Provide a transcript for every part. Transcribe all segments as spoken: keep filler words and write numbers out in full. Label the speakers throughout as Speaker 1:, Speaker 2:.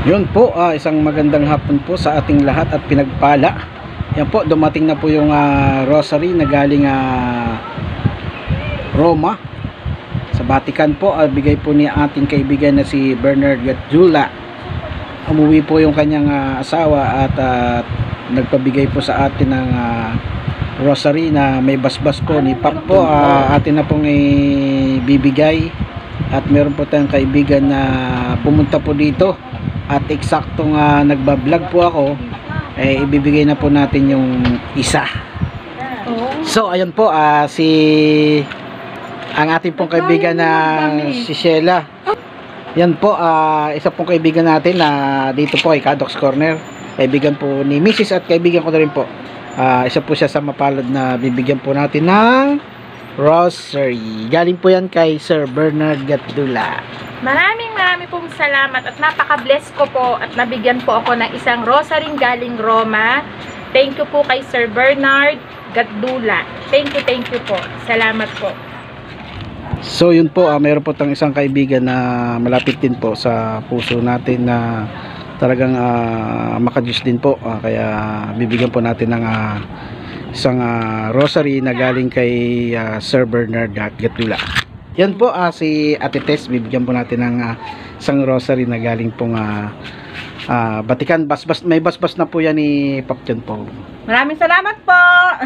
Speaker 1: Yun po, uh, isang magandang hapon po sa ating lahat at pinagpala. Yan po, dumating na po yung uh, rosary na galing uh, Roma sa Vatican po. Uh, bigay po ni ating kaibigan na si Bernard Gatdula. Umuwi po yung kanyang uh, asawa at uh, nagpabigay po sa atin ng uh, rosary na may basbas po ni Pap po. Uh, atin na pong ibibigay at meron po tayong kaibigan na pumunta po dito. At eksaktong uh, nagbablog po ako, eh, ibibigay na po natin yung isa. So ayun po, uh, si ang ating pong kaibigan na si Sheila. Yan po, uh, isa pong kaibigan natin na uh, dito po kay Kadox Corner. Kaibigan po ni Missus at kaibigan ko na rin po. Uh, isa po siya sa mapalad na bibigyan po natin ng rosary. Galing po yan kay Sir Bernard Gatdula.
Speaker 2: Maraming maraming pong salamat at napaka-bless ko po at nabigyan po ako ng isang rosary galing Roma. Thank you po kay Sir Bernard Gatdula. Thank you, thank you po. Salamat po.
Speaker 1: So yun po, uh, mayroon po tayong isang kaibigan na malapit din po sa puso natin na talagang uh, makadiyos din po. Uh, kaya bibigyan po natin ng uh, isang uh, rosary na galing kay uh, Sir Bernard Gatdula. Yan po, uh, si Ate Tess, bibigyan po natin ng uh, isang rosary na galing pong uh, uh, Vatican. Basbas, may basbas na po yan ni Pap John Paul.
Speaker 2: Maraming salamat po.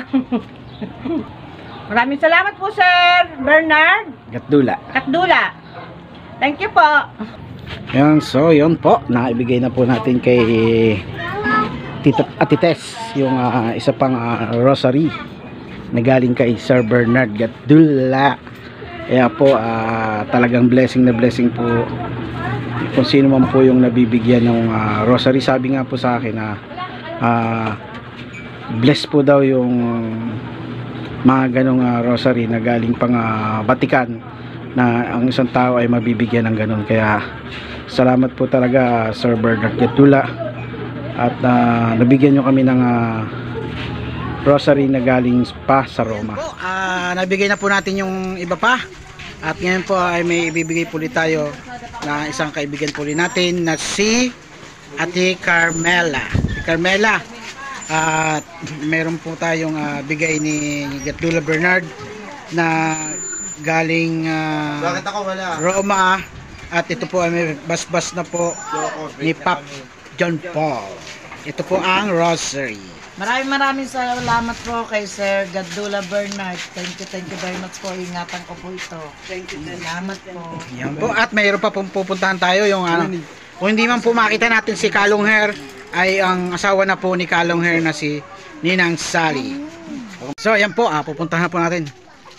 Speaker 2: Maraming salamat po, Sir Bernard
Speaker 1: Gatdula.
Speaker 2: Gatdula. Thank you po.
Speaker 1: Yan, so yun po, naibigay na po natin kay Tita Ate Tess yung uh, isa pang uh, rosary na galing kay Sir Bernard Gatdula. Kaya po uh, talagang blessing na blessing po kung sino man po yung nabibigyan ng uh, rosary. Sabi nga po sa akin na uh, bless po daw yung mga ganong uh, rosary na galing pang uh, Vatican, na ang isang tao ay mabibigyan ng ganon. Kaya salamat po talaga Sir Bernard Gatdula at uh, nabigyan nyo kami ng uh, rosary na galing pa sa Roma. Po, uh, nabigay na po natin yung iba pa. At ngayon po ay may ibibigay po ulit tayo na isang kaibigan po ulit natin na si Ate Carmela. Si Carmela, at uh, meron po tayong uh, bigay ni Gatdula Bernard na galing uh,
Speaker 3: Bakit ako wala?
Speaker 1: Roma. At ito po ay may basbas na po ni Pap John Paul. Ito po ang rosary.
Speaker 4: Maraming maraming salamat po kay Sir Gatdula Bernard. Thank you, thank you very much po. Ingatan ko po ito. Thank you, salamat po.
Speaker 1: Yan po. At mayroon pa pong pupuntahan tayo yung ano, kung hindi man po makita natin si Kalong Hair, ay ang asawa na po ni Kalong Hair na si Ninang Sally. So yan po, ah, pupuntahan po natin.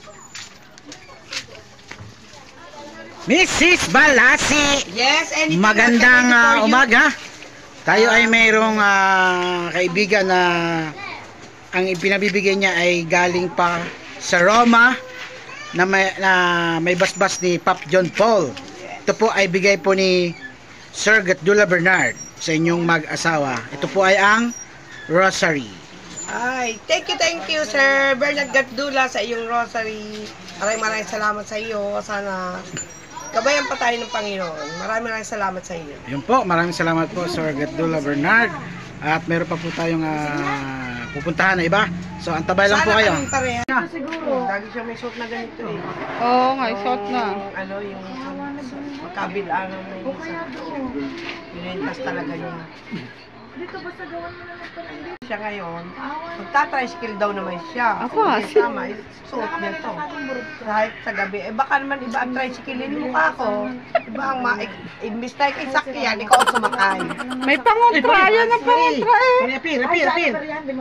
Speaker 1: Missus Balasi.
Speaker 4: Yes, and
Speaker 1: magandang uh, umaga. Tayo ay mayroong uh, kaibigan na ang ipinabibigay niya ay galing pa sa Roma na may, na may basbas ni Pap John Paul. Ito po ay bigay po ni Sir Gatdula Bernard sa inyong mag-asawa. Ito po ay ang rosary.
Speaker 4: Ay, thank you, thank you, Sir Bernard Gatdula sa iyong rosary. Maraming maraming salamat sa iyo. Sana gabayan pa tayo ng Panginoon. Maraming maraming salamat sa iyo.
Speaker 1: Yun po, maraming salamat po Sir Gatdula Bernard. At meron pa po tayong uh, pupuntahan na iba. So antabay lang po kayo.
Speaker 4: Sana pareha. Yeah. Siguro. Lagi siya may suot na ganito eh.
Speaker 2: Oo nga, suot na.
Speaker 4: Yung, ano, yung magkabilaan na yung pinintas talaga niya.
Speaker 2: Dito basta gawan mo na ng parang
Speaker 4: Siya ngayon, magta-tricycle daw naman siya.
Speaker 2: Ako,
Speaker 4: Kung
Speaker 2: sige.
Speaker 4: kasama, suot niya to. Kahit sa gabi. Eh baka naman iba ang tricycle yung mukha ko. Iba ang ma... Imbis tayo kay sakyan, ikaw ang sumakay.
Speaker 2: may pangontraya na pangontra eh.
Speaker 1: Apir, apir, apir.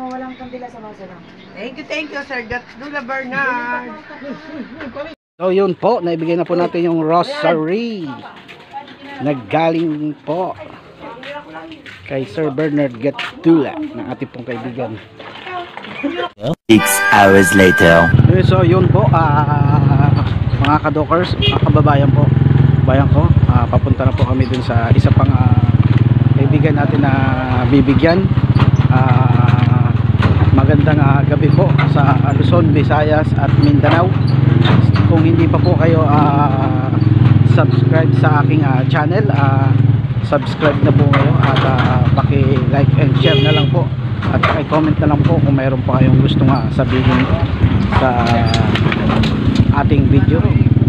Speaker 4: Thank you, thank you, Sir Gatdula Bernard.
Speaker 1: So yun po, naibigay na po natin yung rosary. Naggaling po kay Sir Bernard Gatdula ng ating pong kaibigan.
Speaker 5: Six hours later.
Speaker 1: So yun po, uh, mga kadokers, mga kababayan po, bayan ko, uh, papunta na po kami dun sa isa pang uh, kaibigan natin na bibigyan. Uh, magandang uh, gabi po sa Luzon, Visayas at Mindanao. Kung hindi pa po kayo uh, subscribe sa aking uh, channel, uh, subscribe na po kayo at uh, paki-like and share na lang po at paki-comment na lang po kung mayroon pa kayong gusto nga sabihin sa ating video.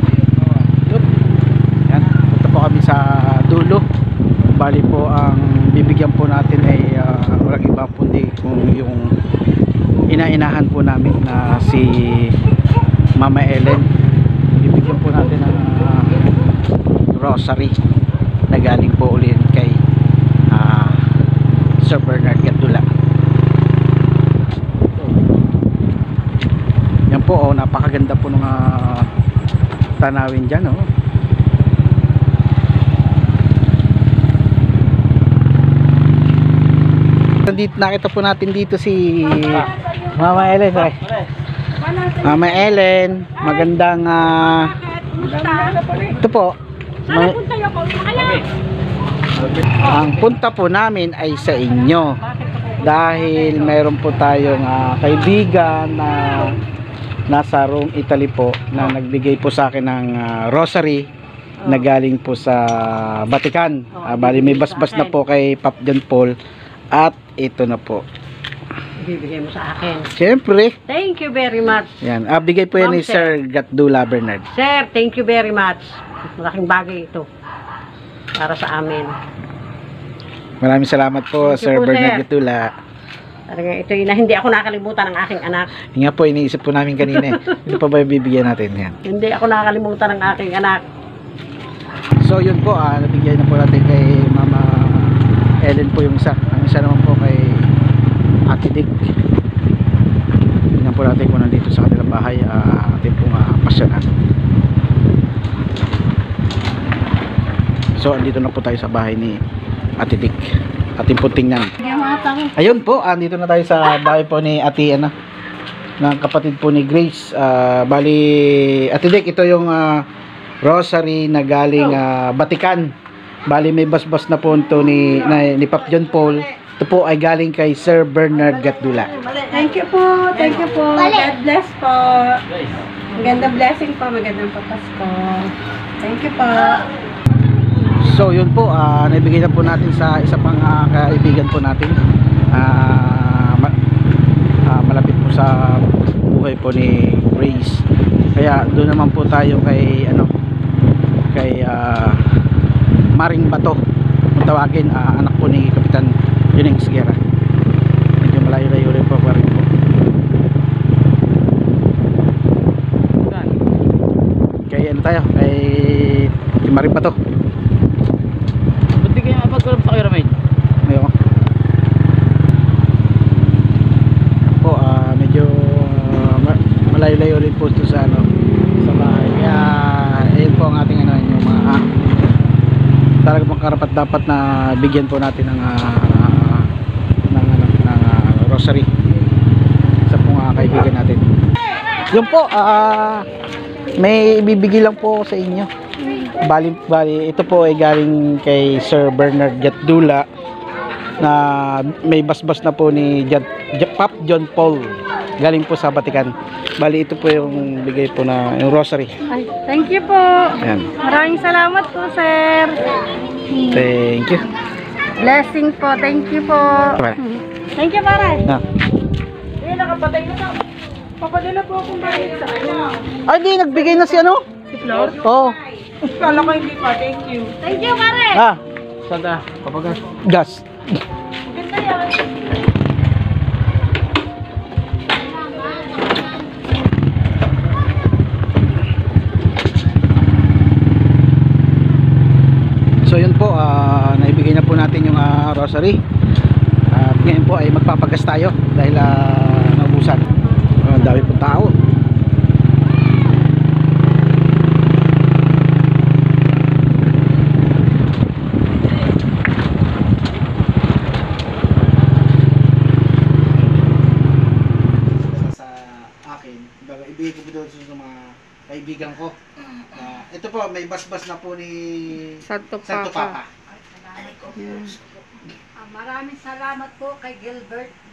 Speaker 1: Yan, punta po kami sa dulo. Bali po ang bibigyan po natin ay uh, walang iba po hindi kung yung inainahan po namin na si Mama Ellen. Bibigyan po natin ng uh, rosary na galing po ulit kay uh, Sir Bernard Gatdula. Yan po, oh, napakaganda po ng uh, tanawin dyan, oh. Dito, nakita po natin dito si Mama Ellen. Ay. Mama Ellen, magandang uh, ito po. Ma ang punta po namin ay sa inyo dahil mayroon po tayong uh, kaibigan na nasa Rome, Italy po na nagbigay po sa akin ng uh, rosary na galing po sa Vatican. Uh, bali may basbas na po kay Pop John Paul. At ito na po.
Speaker 3: Bibigay mo sa akin.
Speaker 1: Siyempre.
Speaker 3: Thank you very much.
Speaker 1: Yan. Ah, bigay po yan ni Sir Gatdula Bernard.
Speaker 3: Sir, thank you very much. Malaking bagay ito. Para sa amin.
Speaker 1: Maraming salamat po,
Speaker 3: Thank you
Speaker 1: Sir
Speaker 3: po,
Speaker 1: Bernard
Speaker 3: sir.
Speaker 1: Gatdula.
Speaker 3: Talaga ito yun na hindi ako nakalimutan ng aking anak.
Speaker 1: Yung nga po, iniisip po namin kanina. Ito pa ba yung bibigyan natin? Yan.
Speaker 3: Hindi ako nakalimutan ng aking anak.
Speaker 1: So yun po, ah, nabigyan na po natin kay Mama Ellen po yung isa. Ang isa naman po kay Ate Dick. Tingnan po natin kung nandito sa kanilang bahay, uh, ating pong uh, pasyanan. So andito na po tayo sa bahay ni Ate Dick. Ating po tingnan. Ayun po, andito na tayo sa bahay po ni Ate ano, ng kapatid po ni Grace. Uh, bali, Ate Dick, ito yung uh, rosary na galing uh, Vatican. Bali may basbas na po ito ni, na, ni Pop John Paul. Ito po ay galing kay Sir Bernard Gatdula.
Speaker 6: Thank you po, thank you po. God bless po. Magandang blessing po, magandang papasko. Thank you po.
Speaker 1: So yun po, uh, naibigay na po natin sa isa pang uh, kaibigan po natin. Uh, ma uh, malapit po sa buhay po ni Grace. Kaya doon naman po tayo kay ano, kay uh, Maring Bato kung tawagin, uh, anak po ni Kapitan Juning Sigera. Medyo malayo-layo rin po pa rin po. Kaya ano tayo, kay Maring Bato. Ba't di kaya magkulap sa kayo, Ramay? Ngayon po, uh, medyo uh, malayo-layo rin po ito sa ano, sa bahay. Kaya ayun po ang ating ano, yung mga uh, talaga pong karapat dapat na bigyan po natin ng uh, ng, ng, ng uh, rosary sa pong uh, kaibigan natin. Yun po, uh, may ibibigay lang po sa inyo. Bali, bali, ito po ay galing kay Sir Bernard Gatdula na may basbas na po ni J J Pop John Paul galing po sa Vatican. Bali, ito po yung bigay po na yung rosary.
Speaker 6: Ay, thank you po.
Speaker 1: Ayan.
Speaker 6: Maraming salamat po, sir.
Speaker 1: Thank you.
Speaker 6: Blessing po, thank you po.
Speaker 1: Bye.
Speaker 6: Thank you, pare.
Speaker 1: Na.
Speaker 2: Eh, nakapatay na na. Papadala po akong bayad sa ano.
Speaker 1: Ay, di, nagbigay na si ano?
Speaker 2: Si Flor?
Speaker 1: Oo.
Speaker 2: Kala ko hindi pa, thank you.
Speaker 6: Thank you, pare.
Speaker 1: Ah, sada, kapag gas.
Speaker 2: Ganda yan.
Speaker 1: So yun po, uh, naibigay na po natin yung uh, rosary. At uh, ngayon po ay magpapagas tayo dahil uh, naubusan. Uh, ang dami pong tao. Sa akin, ibigay ko po doon sa mga kaibigan ko. Uh, ito po, may basbas na po ni
Speaker 6: Santo
Speaker 1: Santo
Speaker 6: Papa.
Speaker 1: Papa.
Speaker 7: Ah, maraming salamat po kay Gilbert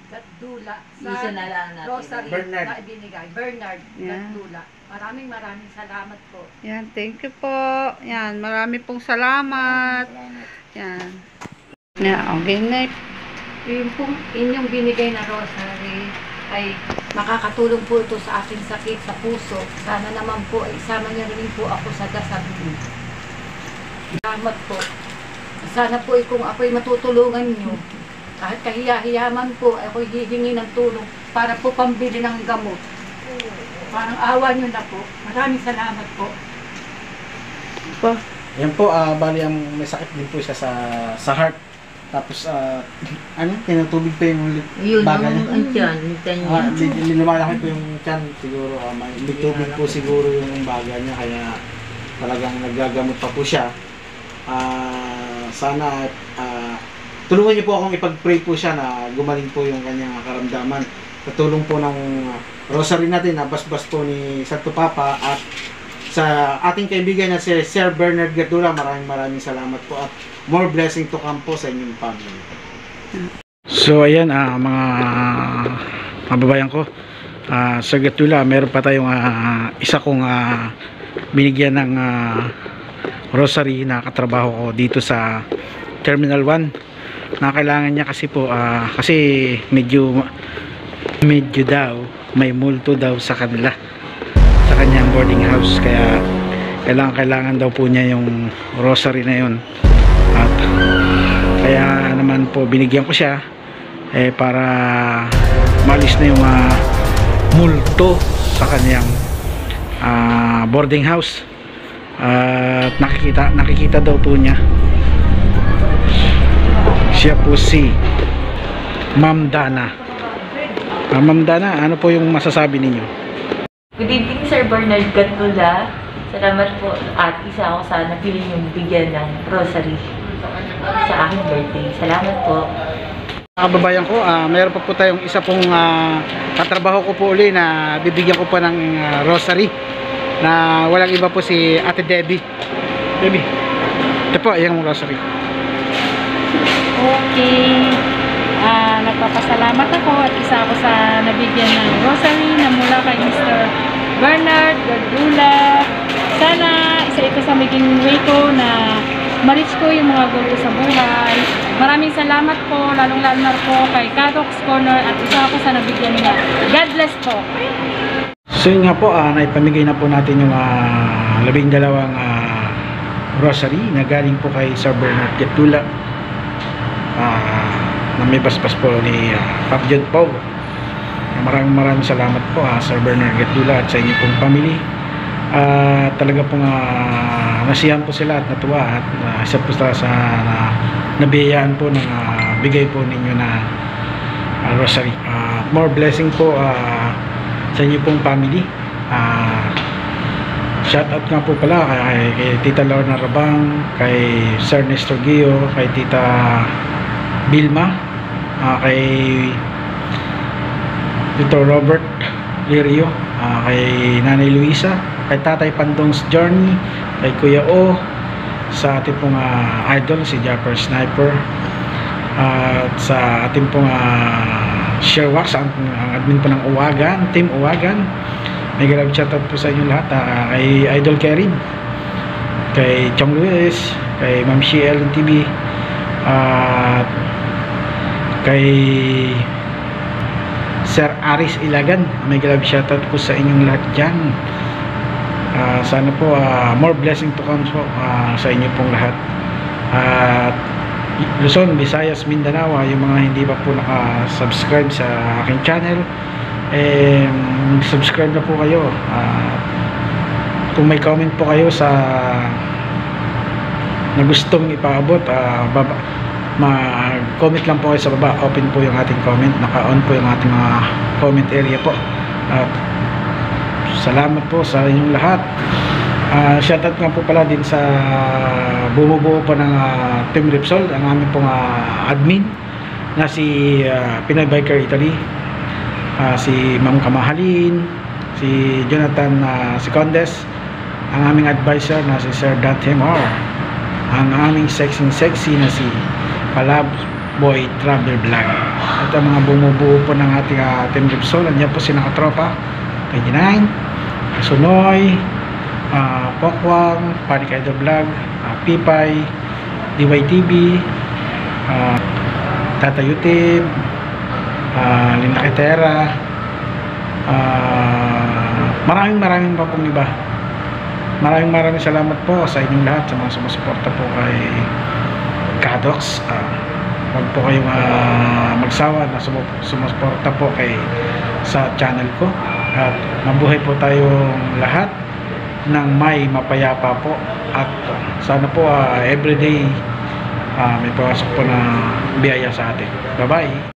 Speaker 2: Gatdula
Speaker 7: Isa na lang natin.
Speaker 2: Rosary
Speaker 1: Bernard.
Speaker 2: na ibinigay. Bernard
Speaker 6: Yeah.
Speaker 2: Gatdula. Maraming maraming salamat po.
Speaker 6: Yan, thank you po. Yan, marami pong salamat. Yan. Yan, okay na.
Speaker 2: Yung pong inyong binigay na rosary ay makakatulong po ito sa aking sakit sa puso. Sana naman po ay isama niyo rin po ako sa dasal. Salamat po. Sana po ay kung ako'y matutulungan niyo, kahit kahiya-hiyaman po, ako'y hihingi ng tulong para po pambili ng gamot. Parang awa niyo na po. Maraming salamat po.
Speaker 6: Po.
Speaker 1: Yan po, ah, bali ang may sakit din po siya sa sa heart. Tapos, ah, ano, tinutubig pa yung li-
Speaker 7: Yun,
Speaker 1: baga
Speaker 7: yung
Speaker 1: niya.
Speaker 7: antyan, yung
Speaker 1: Ah,
Speaker 7: niya.
Speaker 1: li- li- lumalaki po yung tiyan, siguro, ah, may may tubig po siguro yung baga niya, kaya talagang nagagamot pa po siya. Ah, sana, ah, tulungan niyo po akong ipag-pray po siya na gumaling po yung kanyang karamdaman. Katulong po ng ah, rosary natin, nabasbas po ni Santo Papa, at sa ating kaibigan na si Sir Bernard Gatdula, maraming maraming salamat po at more blessing to come po sa inyong family. So ayan, ah, mga kababayan ko, ah, Sir Gatdula, meron pa tayong ah, isa kong ah, binigyan ng ah, rosary na katrabaho ko dito sa Terminal one. Na kailangan niya kasi po, ah, kasi medyo medyo daw may multo daw sa kanila, sa kanyang boarding house, kaya kailangan kailangan daw po niya yung rosary na yun. At kaya naman po binigyan ko siya eh, para malis na yung uh, multo sa kanyang uh, boarding house. At uh, nakikita nakikita daw po niya, siya po si Ma'am Dana. uh, Ma'am Dana, ano po yung masasabi ninyo?
Speaker 7: Good evening, Sir Bernard Gatdula. Salamat po at isa ako sa napili niyong bigyan ng rosary sa aking birthday. Salamat po.
Speaker 1: Mga kababayan ko, uh, mayroon pa po tayong isa pong uh, katrabaho ko po uli na bibigyan ko pa ng uh, rosary, na walang iba po si Ate Debbie. Debbie, ito po yung rosary.
Speaker 2: Okay. Ah, nagpapasalamat ako at isa ako sa nabigyan ng rosary na mula kay Mister Bernard Gatdula. Sana isa ito sa maging way ko na ma-reach ko yung mga goal ko sa buhay. Maraming salamat po, lalong-lalo na po kay Kadok's Corner at isa ako sa nabigyan nila. God bless po.
Speaker 1: So yun nga po, uh, naipamigay na po natin yung uh, labing dalawang uh, rosary na galing po kay Sir Bernard Gatdula, uh, na may basbas po ni uh, Pap John Paul. Maraming maraming salamat po, uh, Sir Bernard Gatdula, at sa inyo pong family. Uh, talaga pong uh, nasiyahan po sila at natuwa, at uh, isa po sa na, nabiyayaan po ng uh, bigay po ninyo na uh, rosary. Uh, more blessing po uh, sa inyo pong family. Uh, shout out nga po pala kay, kay Tita Lorna Rabang, kay Sir Nestor Gio, kay Tita Vilma, uh, kay Tito Robert Lirio, uh, kay Nanay Luisa, kay Tatay Pandong's Journey, kay Kuya O, sa ating pong uh, idol si Japper Sniper, at uh, sa ating pong uh, Sherwax, ang, ang admin po ng Uwagan, Team Uwagan. May grab shoutout po sa inyo lahat, uh, kay Idol Kerin, kay Chong Luis, kay Ma'am Shiel T V, at uh, kay Sir Aris Ilagan. May grab shoutout po sa inyong lahat dyan. Uh, sana po uh, more blessing to come po uh, sa inyo pong lahat. At uh, Luzon, Visayas, Mindanao, yung mga hindi pa po naka-subscribe sa aking channel, eh, subscribe na po kayo. Uh, kung may comment po kayo sa na gustong ipaabot, uh, baba, mag-comment lang po kayo sa baba. Open po yung ating comment, naka-on po yung ating mga comment area po. At salamat po sa inyong lahat. Uh, shoutout nga po pala din sa bumubuo po ng uh, Team Repsol, ang aming pong uh, admin na si uh, Pinoy Biker Italy, uh, si Ma'am Kamahalin, si Jonathan uh, Sicondes, ang aming advisor na si Sir Dante Moore, ang aming sexy sexy na si Palab Boy Travel Vlog. At ang mga bumubuo po ng ating uh, Team Repsol, nandiyan po si Nakatropa, twenty-nine, Sunoy, uh, Pokwang, Panik Idol Vlog, uh, Pipay, D Y T V, uh, Tata YouTube, uh, Linda Ketera, uh, maraming maraming pa pong iba. Maraming maraming salamat po sa inyong lahat, sa mga sumusuporta po kay Kadox. Uh, huwag po kayong uh, magsawa na sumu sumusuporta po kay sa channel ko, at mabuhay po tayong lahat ng may mapayapa po, at uh, sana po uh, everyday uh, may pasok po na biyaya sa atin. Bye bye.